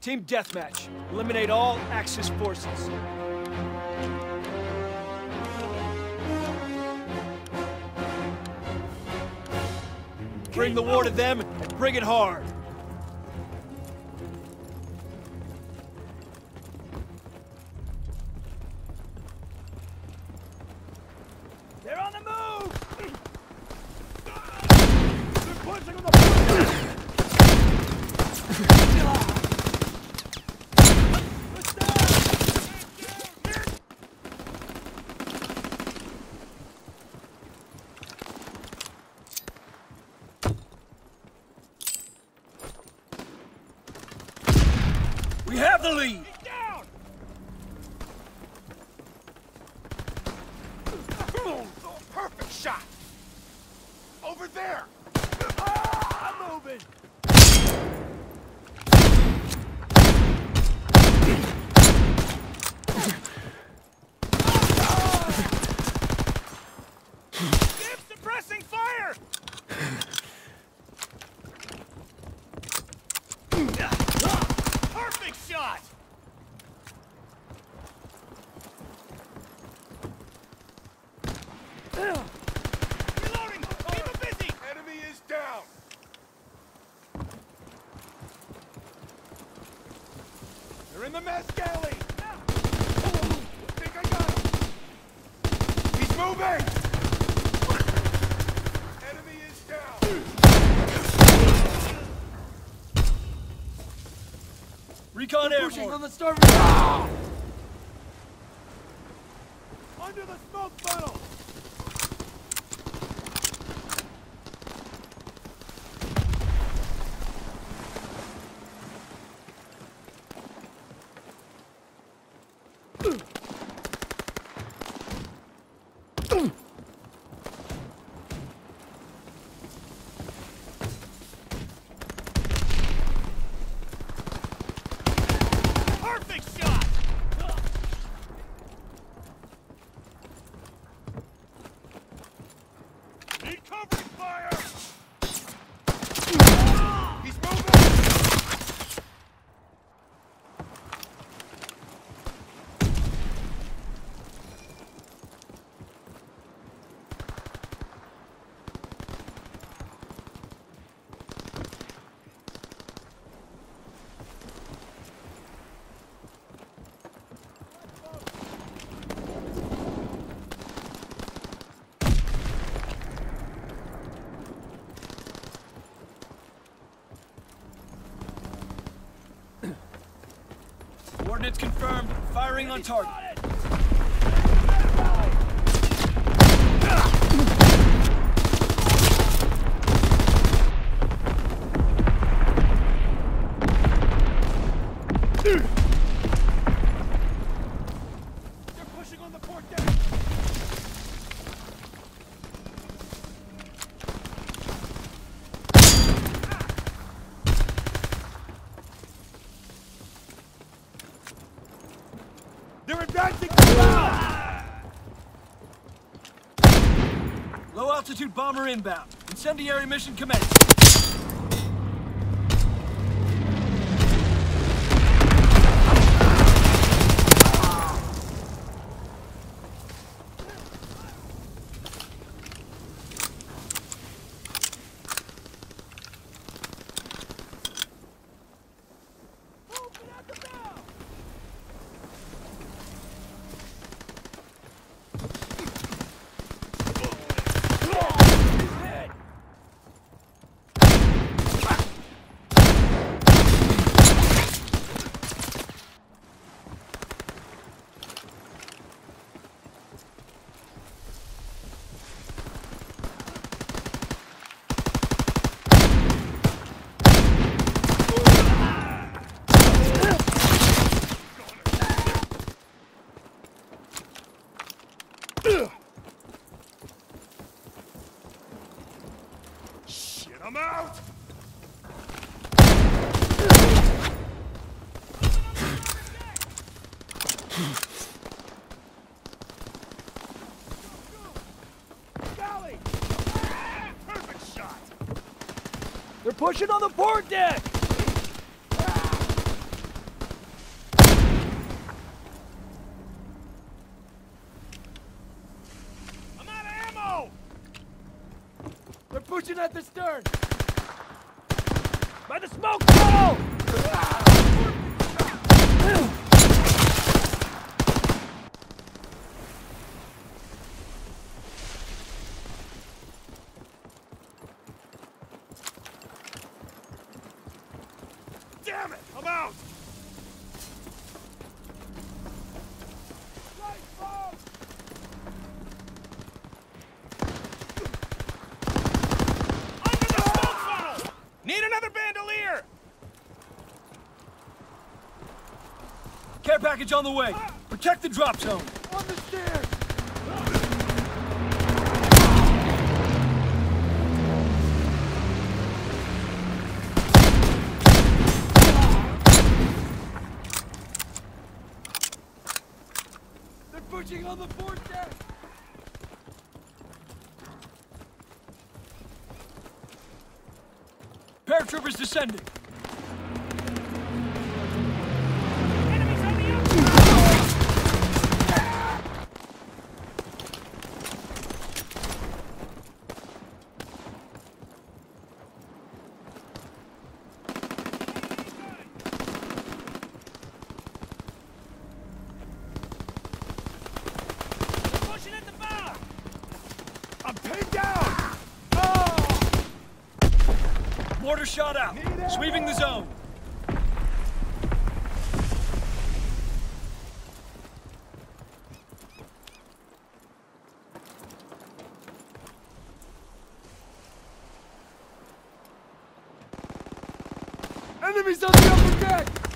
Team deathmatch. Eliminate all Axis forces. Bring the war to them and bring it hard. They're on the move! They're pushing on the border! We have the lead! Down! Perfect shot! Over there! I'm moving! Keep suppressing fire! Perfect shot! Reloading! Keep him busy! Enemy is down! They're in the mess galley! I think I got him! He's moving! Enemy is down! Recon airborne. Pushing on the starboard! Under the smoke funnel! Perfect shot! Need covering fire! He's moving! Coordinates confirmed. Firing on target. They're pushing on the port deck! They're advancing now! Low altitude bomber inbound. Incendiary mission commenced. Shit, I'm out! Golly! Perfect shot! They're pushing on the port deck! They're pushing at the stern! By the smoke tunnel! Damn it! I'm out! Under the smoke funnel! Need another bandolier! Care package on the way! Protect the drop zone! On the stairs! They're pushing on the fourth deck! Paratroopers descending! Enemies on the outside! Pushing at the bow! I'm pinned down! Mortar shot out! Sweeping the zone! Enemies on the upper deck!